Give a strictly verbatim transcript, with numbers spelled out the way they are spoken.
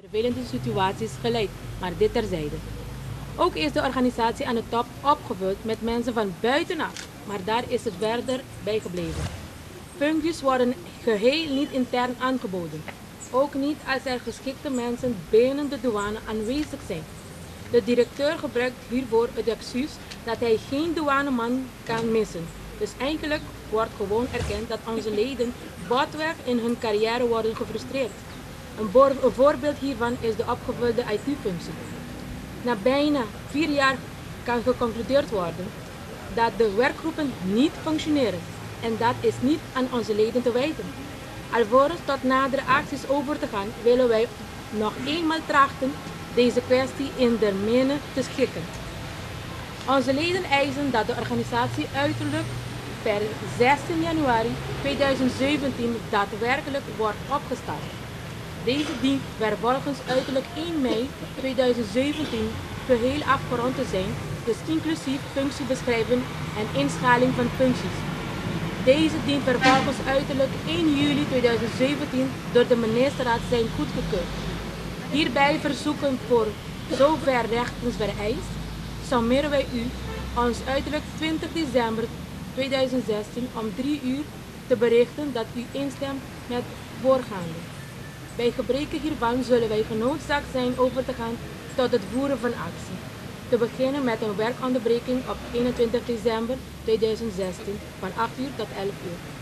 vervelende situaties geleid, maar dit terzijde. Ook is de organisatie aan de top opgevuld met mensen van buitenaf, maar daar is het verder bij gebleven. Functies worden geheel niet intern aangeboden, ook niet als er geschikte mensen binnen de douane aanwezig zijn. De directeur gebruikt hiervoor het excuus dat hij geen douaneman kan missen. Dus eigenlijk wordt gewoon erkend dat onze leden botweg in hun carrière worden gefrustreerd. Een, een voorbeeld hiervan is de opgevulde I T-functie. Na bijna vier jaar kan geconcludeerd worden dat de werkgroepen niet functioneren. En dat is niet aan onze leden te wijten. Alvorens tot nadere acties over te gaan, willen wij nog eenmaal trachten deze kwestie in der minne te schikken. Onze leden eisen dat de organisatie uiterlijk per zestien januari tweeduizend zeventien daadwerkelijk wordt opgestart. Deze dient vervolgens uiterlijk één mei tweeduizend zeventien geheel afgerond te zijn, dus inclusief functiebeschrijving en inschaling van functies. Deze dient vervolgens uiterlijk één juli tweeduizend zeventien door de ministerraad zijn goedgekeurd. Hierbij verzoeken voor zover rechtens vereist, sommeren wij u ons uiterlijk twintig december tweeduizend zestien om drie uur te berichten dat u instemt met voorgaande. Bij gebreke hiervan zullen wij genoodzaakt zijn over te gaan tot het voeren van actie. Te beginnen met een werkonderbreking op eenentwintig december tweeduizend zestien van acht uur tot elf uur.